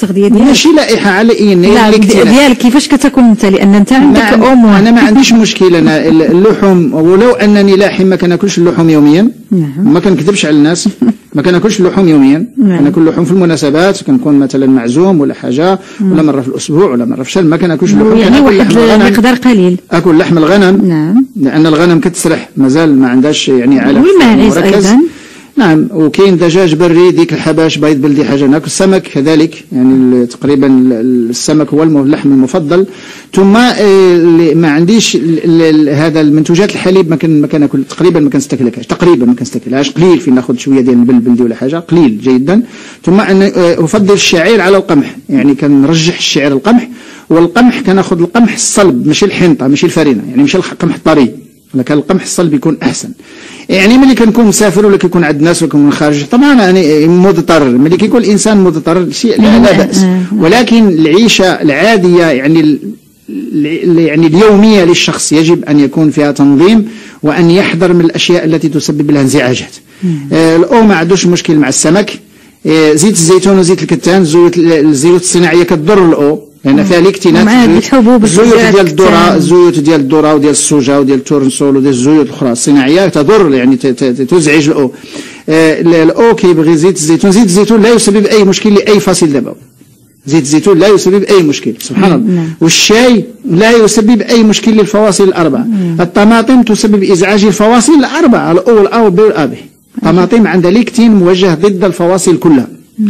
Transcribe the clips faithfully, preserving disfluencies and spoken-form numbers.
التغذيه ديالك؟ ماشي لائحه على لا ديالك كيفاش كتاكل انت، لان انت عندك ام. انا ما عنديش مشكل، انا اللحوم ولو انني لاحم ما كناكلش اللحوم يوميا. نعم. ما كنكذبش على الناس، ما كناكلش اللحوم يوميا. نعم. كناكل اللحوم في المناسبات، كنكون مثلا معزوم ولا حاجه، ولا مره في الاسبوع ولا مره في الشهر. ما كناكلش اللحوم، يعني واحد المقدار قليل. اكل لحم الغنم. نعم. لان الغنم كتسرح مازال ما عندهاش يعني علف والماعز ايضا. نعم. وكاين دجاج بري، ديك الحباش، بيض بلدي، حاجه ناكل. السمك كذلك، يعني تقريبا السمك هو اللحم المفضل. ثم ما عنديش هذا المنتوجات الحليب، ما كان ما كناكل تقريبا، ما كنستهلكهاش تقريبا، ما كنستهلكهاش قليل. فين ناخذ شويه ديال البل بلدي ولا حاجه قليل جدا. ثم انا افضل الشعير على القمح، يعني كنرجح الشعير القمح. والقمح كناخذ القمح الصلب، ماشي الحنطه، ماشي الفرينه، يعني ماشي القمح الطري، لكن القمح الصلب يكون احسن. يعني ملي كنكون مسافر ولا كيكون عند الناس ولا كنكون خارج، طبعا انا مضطر. ملي كيكون الانسان مضطر شيء لا, لا باس. ولكن العيشه العاديه يعني يعني اليوميه للشخص يجب ان يكون فيها تنظيم، وان يحذر من الاشياء التي تسبب له انزعاجات. آه الاو ما عندوش مشكل مع السمك. آه زيت الزيتون وزيت الكتان، زيوت الزيوت الصناعيه كتضر الاو لان فيها ليكتينات. الزيوت ديال الذره، الزيوت ديال الذره وديال السوجه وديال التورنسول وديال الزيوت الاخرى الصناعيه تضر، يعني تزعج الاو. آه الاو كيبغي زيت الزيتون. زيت الزيتون لا يسبب اي مشكل لاي فصيل دموي. زيت الزيتون لا يسبب اي مشكل، سبحان الله. والشاي لا يسبب اي مشكل للفواصل الاربعه. الطماطم تسبب ازعاج الفواصل الاربعه، الاو والاو والبي والابي. الطماطم عندها ليكتين موجه ضد الفواصل كلها.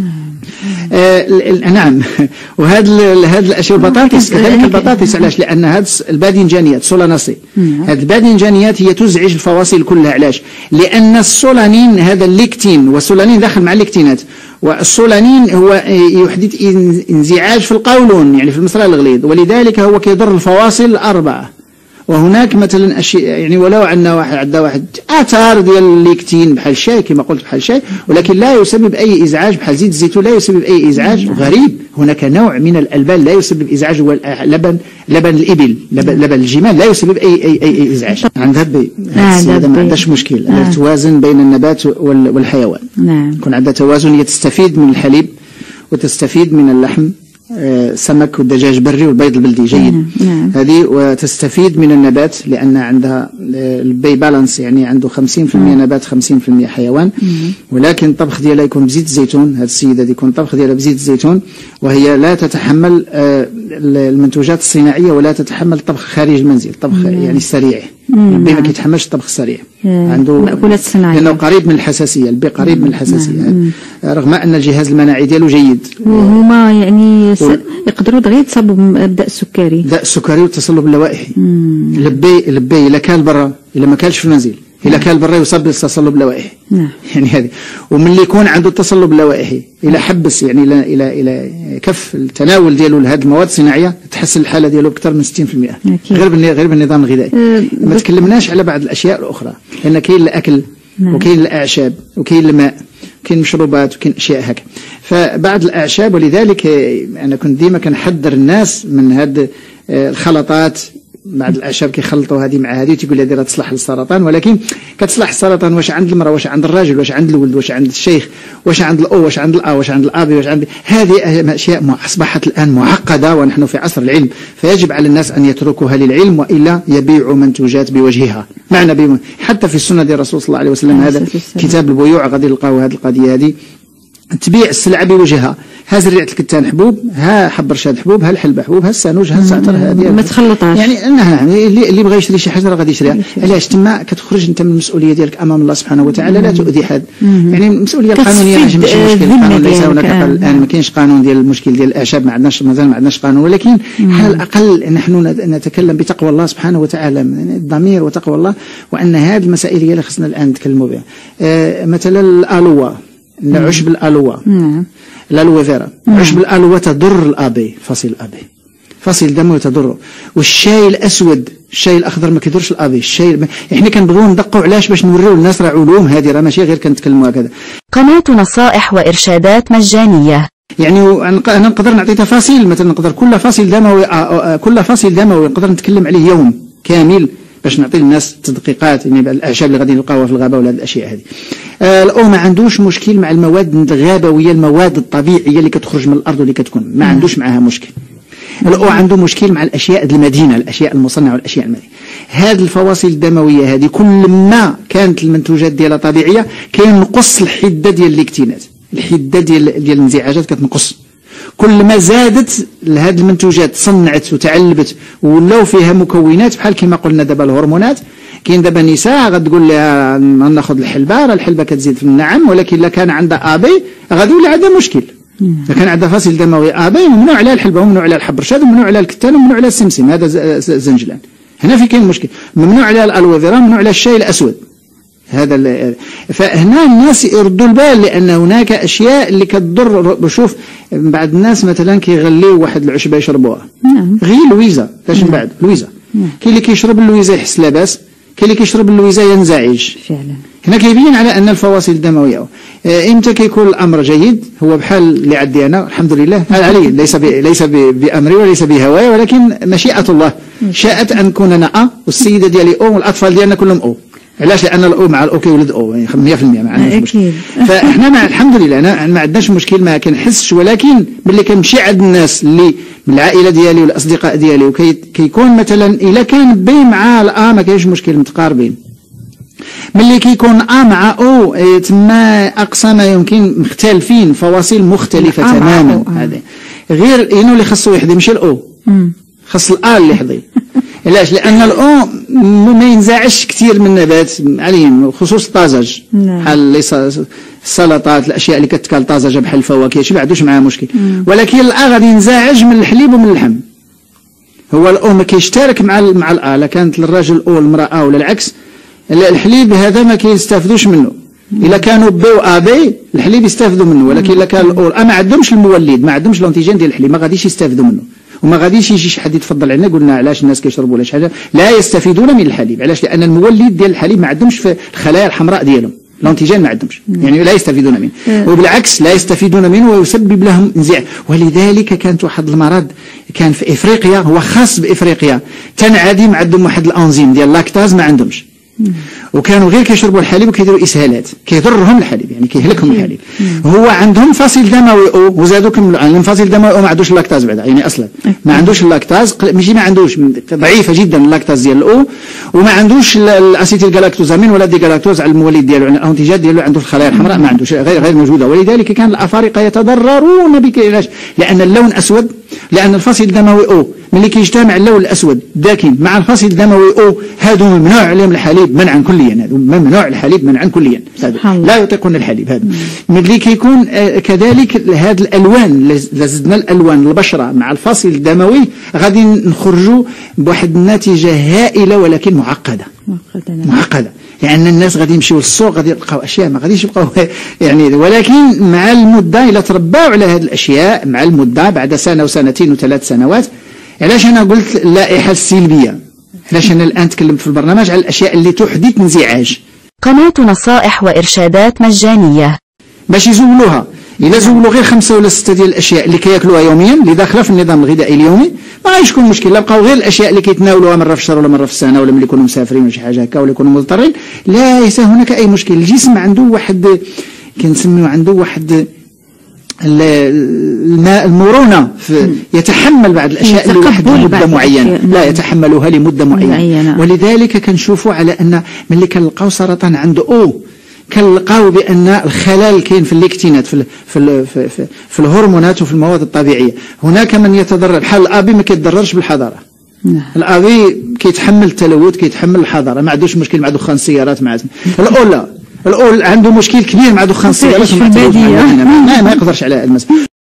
آه نعم. وهذا هذا الاشياء البطاطس كذلك. البطاطس علاش؟ لان هذه الباذنجانيات سولاناسي، هذه الباذنجانيات هي تزعج الفواصل كلها. علاش؟ لان السولانين هذا الليكتين، والسولانين داخل مع الليكتينات، والسولانين هو يحدث انزعاج في القولون، يعني في المصرع الغليظ، ولذلك هو كيضر الفواصل الاربعه. وهناك مثلا اشياء يعني ولو عندنا واحد عندنا واحد اثار ديال الليكتين بحال الشاي كما قلت بحال الشاي، ولكن لا يسبب اي ازعاج. بحال زيت الزيتون لا يسبب اي ازعاج. غريب، هناك نوع من الالبان لا يسبب ازعاج، هو لبن لبن الابل، لبن, لبن الجمال لا يسبب اي اي اي, أي ازعاج. عند هذا هذا ما عندهاش مشكل. آه. توازن بين النبات والحيوان. نعم. يكون عندها توازن، هي تستفيد من الحليب وتستفيد من اللحم، سمك والدجاج بري والبيض البلدي جيد. نعم. هذه وتستفيد من النبات لأن عندها البي بالانس، يعني عنده خمسين بالمئة نبات خمسين بالمئة حيوان. مم. ولكن الطبخ ديالها يكون بزيت الزيتون. هذه السيدة يكون الطبخ ديالها بزيت الزيتون، وهي لا تتحمل المنتوجات الصناعية ولا تتحمل الطبخ خارج المنزل، الطبخ يعني السريع. البي ما كيتحملش الطبخ السريع، عنده مأكولات صناعية لأنه قريب من الحساسية. البي قريب من الحساسية رغم أن الجهاز المناعي ديالو جيد. وهما يعني يقدروا دغيا يتصابوا بالداء السكري. الداء السكري والتصلب اللوائحي. البي البي إلا كان برا، إلا ما كانش في المنزل، إلا كان برا يصاب بالتصلب اللوائحي. نعم. يعني هذه. ومن اللي يكون عنده التصلب اللوائحي إلى حبس يعني إلى إلى إلى كف التناول ديالو لهذه المواد الصناعية، تحسن الحالة ديالو بأكثر من ستين بالمئة. غير غير بالنظام الغذائي. أه ما تكلمناش على بعض الأشياء الأخرى، لأن كاين الأكل. نعم. وكاين الأعشاب وكاين الماء وكاين مشروبات وكاين أشياء هكا. فبعض الأعشاب، ولذلك أنا كنت ديما كنحذر الناس من هذه الخلطات. بعض الاعشاب كيخلطوا هذه مع هذه وتيقول هذه راه تصلح للسرطان، ولكن كتصلح السرطان واش عند المراه، واش عند الراجل، واش عند الولد، واش عند الشيخ، واش عند الاو، واش عند الا، واش عند الابي، واش عند هذه اشياء اصبحت الان معقده، ونحن في عصر العلم، فيجب على الناس ان يتركوها للعلم والا يبيعوا منتوجات بوجهها. معنى بيوم حتى في السنه ديال الرسول صلى الله عليه وسلم، هذا كتاب البيوع غادي نلقاو هذه القضيه هذه، تبيع السلعه بوجهها. ها زريعه الكتان حبوب، ها حب رشاد حبوب، ها الحلبه حبوب، ها السانوج، ها الزعتر، هذه ما تخلطهاش. يعني انها اللي, اللي بغى يشري شي حاجه راه غادي يشريها. علاش؟ تما كتخرج انت من المسؤوليه ديالك امام الله سبحانه وتعالى، لا تؤذي حد. يعني المسؤوليه القانونيه ماشي مشكل، القانون ليس هناك الان، ما كاينش قانون ديال المشكل ديال الاعشاب، ما عندناش مازال ما عندناش قانون، ولكن على الاقل نحن نتكلم بتقوى الله سبحانه وتعالى، الضمير وتقوى الله، وان هذه المسائل هي اللي خصنا الان نتكلموا بها. آه مثلا الالوه، عشب الالوه، نعم، الالوفيرا، عشب الالوه تضر الابي، فصيل الابي، فصيل دمه تضره. والشاي الاسود، الشاي الاخضر ما كيضرش الابي. الشاي احنا كنبغيو ندقوا علاش باش نوريو الناس راه علوم هذه، راه ماشي غير كنتكلموا هكذا. قناه نصائح وارشادات مجانيه، يعني انا نقدر نعطي تفاصيل، مثلا نقدر كل فصيل دموي كل فصيل دموي نقدر نتكلم عليه يوم كامل باش نعطي للناس تدقيقات يعني الاعشاب اللي غادي نلقاوها في الغابه ولا هذه الاشياء هذه. آه الاو ما عندوش مشكل مع المواد الغابويه، المواد الطبيعيه اللي كتخرج من الارض واللي كتكون ما عندوش معها مشكل. الاو عنده مشكل مع الاشياء المدينه، الاشياء المصنعه والاشياء المدينه. هذه الفواصل الدمويه هذه كل ما كانت المنتوجات ديالها طبيعيه كينقص الحده ديال الاكتينات، الحده ديال ديال الانزعاجات كتنقص. كل ما زادت هذه المنتوجات تصنعت وتعلبت ولاو فيها مكونات بحال كما قلنا دابا الهرمونات. كاين دابا نساء غتقول لها ناخذ الحلبه، راه الحلبه كتزيد في النعم، ولكن الا كان عندها ابي غادي يولي عندها مشكل. اذا كان عندها فصيل دموي ابي ممنوع عليها الحلبه وممنوع عليها الحبرشاد وممنوع عليها الكتان وممنوع عليها السمسم، هذا الزنجلان. هنا في كاين مشكل، ممنوع عليها الالوفيرا، ممنوع عليها الشاي الاسود. هذا فهنا الناس يردوا البال لان هناك اشياء اللي كتضر. بشوف بعض الناس مثلا كيغليو واحد العشبه يشربوها، نعم غير لويزه باش من بعد لويزه. كاين اللي كيشرب اللويزه يحس لاباس، كاين اللي كيشرب اللويزه ينزعج. فعلا هنا كيبين على ان الفواصل الدمويه امتى كيكون الامر جيد. هو بحال اللي عندي انا الحمد لله علي، ليس ب... ليس ب... بامري وليس بهواي، ولكن مشيئه الله شاءت ان نكون انا ا والسيده ديالي او والاطفال ديالنا كلهم او. علاش؟ لان الاو مع الاو كيولد او يعني مية في المية ما عندناش مشكل. فاحنا مع الحمد لله انا ما عندناش مشكل، ما كنحسش. ولكن ملي كنمشي عند الناس اللي من العائله ديالي والاصدقاء ديالي وكيكون مثلا الا كان بي مع الأ ما كاينش مشكل متقاربين، ملي كيكون ا مع او تما اقصى ما يمكن مختلفين، فواصل مختلفه تماما. هذا غير انه اللي خاصو يحضي ماشي الاو، خاص الآ اللي يحضي. علاش؟ لان الاو ما ينزعجش كثير من النبات عليهم، خصوص الطازج بحال ليس السلطات، الاشياء اللي كتكال طازجه بحال الفواكه شي ما عندوش معها مشكل. ولكن الآ غادي ينزعج من الحليب ومن اللحم. هو الاو ما كيشترك مع مع الآ، لا كانت للراجل او المراه ولا العكس. الحليب هذا ما كيستافدوش منه. الا كانوا بي وابي الحليب يستافدوا منه، ولكن الا كان الاو ما عندهمش المولد، ما عندهمش لونتيجين ديال الحليب، ما غاديش يستافدوا منه. وما غاديش يجي شي حد يتفضل علينا قلنا علاش الناس كيشربوا ولا شي حاجه. لا يستفيدون من الحليب. علاش؟ لان المولد ديال الحليب ما عندهمش في الخلايا الحمراء ديالهم، لونتيجين ما عندهمش، يعني لا يستفيدون منه. وبالعكس لا يستفيدون منه ويسبب لهم انزعاج. ولذلك كانت واحد المرض كان في افريقيا، هو خاص بافريقيا، تنعدم عندهم واحد الانزيم ديال اللاكتاز ما عندهمش. وكانوا غير كيشربوا الحليب وكيديروا اسهالات، كيضرهم الحليب يعني كيهلكهم الحليب. هو عندهم فصيل دموي او وزادوا كملوا عن الفصيل الدموي او ما عندوش اللاكتاز بعدا، يعني اصلا ما عندوش اللاكتاز، ماشي ما عندوش، ضعيفه جدا اللاكتاز ديال الاو، وما عندوش الاسيتيل جلاكتوزامين ولا دي جلاكتوز على المولد ديالو، يعني الانتيجات ديالو عنده في الخلايا الحمراء ما عندوش، غير غير موجوده. ولذلك كان الافارقه يتضررون بك. علاش؟ لان اللون اسود، لان الفصيل الدموي او ملي كيجتمع اللون الاسود داكن مع الفصيل الدموي او هادو ممنوع عليهم الحليب منعا كليا، هادو ممنوع الحليب منعا كليا، لا يطيقون الحليب. هذا ملي كيكون كذلك هاد الالوان، اذا زدنا الالوان البشره مع الفصيل الدموي غادي نخرجوا بواحد النتيجه هائله ولكن معقده معقده, معقدة. يعني الناس غادي يمشيو للسوق غادي يلقاو اشياء ما غاديش يبقاو يعني. ولكن مع المده الى ترباو على هذه الاشياء مع المده بعد سنه وسنتين وثلاث سنوات. علاش انا قلت اللائحه السلبيه؟ علاش انا الان تكلمت في البرنامج على الاشياء اللي تحدث انزعاج. قناة نصائح وإرشادات مجانية باش يزولوها. إذا زولوا غير خمسة ولا ستة ديال الأشياء اللي كياكلوها يوميا اللي داخلة في النظام الغذائي اليومي ما غاديش تكون مشكل. بقاو غير الأشياء اللي كيتناولوها مرة في الشهر ولا مرة في السنة ولا ملي يكونوا مسافرين ولا شي حاجة هكا ولا يكونوا مضطرين، ليس هناك أي مشكل. الجسم عنده واحد كنسميو عنده واحد الماء المرونة يتحمل بعض الأشياء لواحد مدة معينة، لا يتحملها لمدة معينة. ولذلك كنشوفوا على أن ملي كنلقاو سرطان عنده أو كنلقاو بان الخلل كاين في الليكتينات في في في, في, في الهرمونات وفي المواد الطبيعيه. هناك من يتضرر بحال الابي ما كيتضررش بالحضاره. الابي كيتحمل التلوث كيتحمل الحضاره ما عندوش مشكل مع دخان السيارات. مع الاو لا الاو عنده مشكل كبير مع دخان السيارات في الباديه ما, ما يقدرش على المسألة.